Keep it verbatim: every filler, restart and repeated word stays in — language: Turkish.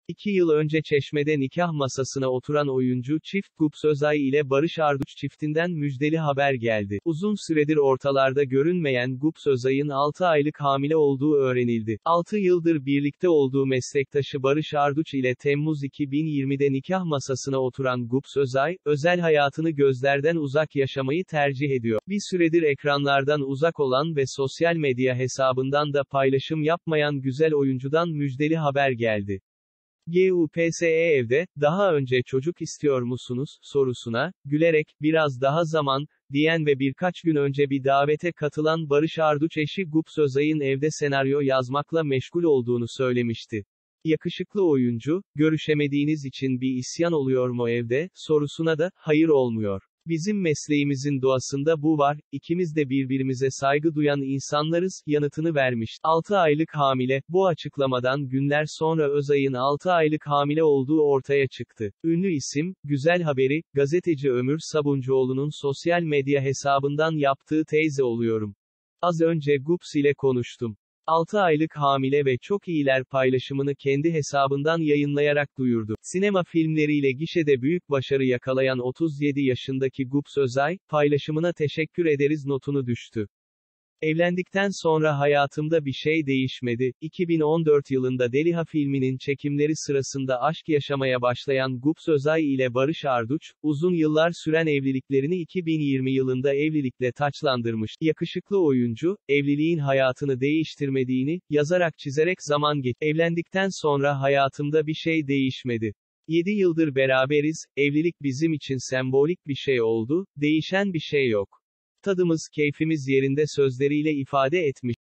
İki yıl önce Çeşme'de nikah masasına oturan oyuncu çift Gups Özay ile Barış Arduç çiftinden müjdeli haber geldi. Uzun süredir ortalarda görünmeyen Gups Özay'ın altı aylık hamile olduğu öğrenildi. altı yıldır birlikte olduğu meslektaşı Barış Arduç ile Temmuz iki bin yirmide nikah masasına oturan Gups Özay, özel hayatını gözlerden uzak yaşamayı tercih ediyor. Bir süredir ekranlardan uzak olan ve sosyal medya hesabından da paylaşım yapmayan güzel oyuncudan müjdeli haber geldi. Gups evde, daha önce çocuk istiyor musunuz, sorusuna, gülerek, biraz daha zaman, diyen ve birkaç gün önce bir davete katılan Barış Arduç eşi Gups Özay'ın evde senaryo yazmakla meşgul olduğunu söylemişti. Yakışıklı oyuncu, görüşemediğiniz için bir isyan oluyor mu evde, sorusuna da, hayır olmuyor. Bizim mesleğimizin doğasında bu var, ikimiz de birbirimize saygı duyan insanlarız, yanıtını vermiş. altı aylık hamile, bu açıklamadan günler sonra Özay'ın altı aylık hamile olduğu ortaya çıktı. Ünlü isim, güzel haberi, gazeteci Ömür Sabuncuoğlu'nun sosyal medya hesabından yaptığı teyze oluyorum. Az önce Gups ile konuştum. altı aylık hamile ve çok iyiler paylaşımını kendi hesabından yayınlayarak duyurdu. Sinema filmleriyle gişede büyük başarı yakalayan otuz yedi yaşındaki Gups Özay, paylaşımına teşekkür ederiz notunu düştü. Evlendikten sonra hayatımda bir şey değişmedi. iki bin on dört yılında Deliha filminin çekimleri sırasında aşk yaşamaya başlayan Gups Özay ile Barış Arduç, uzun yıllar süren evliliklerini iki bin yirmi yılında evlilikle taçlandırmış. Yakışıklı oyuncu, evliliğin hayatını değiştirmediğini, yazarak çizerek zaman geç. Evlendikten sonra hayatımda bir şey değişmedi. yedi yıldır beraberiz, evlilik bizim için sembolik bir şey oldu, değişen bir şey yok. Tadımız, keyfimiz yerinde sözleriyle ifade etmiş.